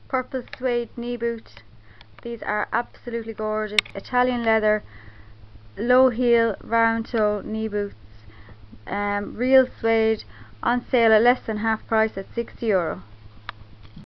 purple suede knee boot. These are absolutely gorgeous. Italian leather, low heel, round toe knee boots. Real suede, on sale at less than half price at €60.